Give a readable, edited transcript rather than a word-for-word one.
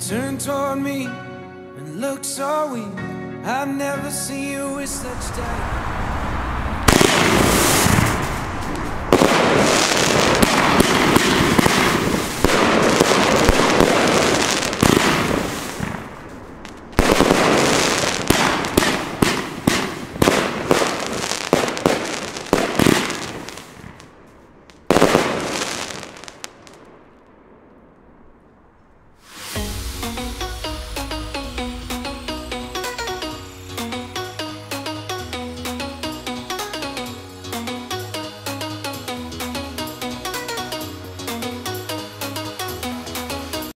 Turn toward me and look so weak. I've never seen you with such doubt.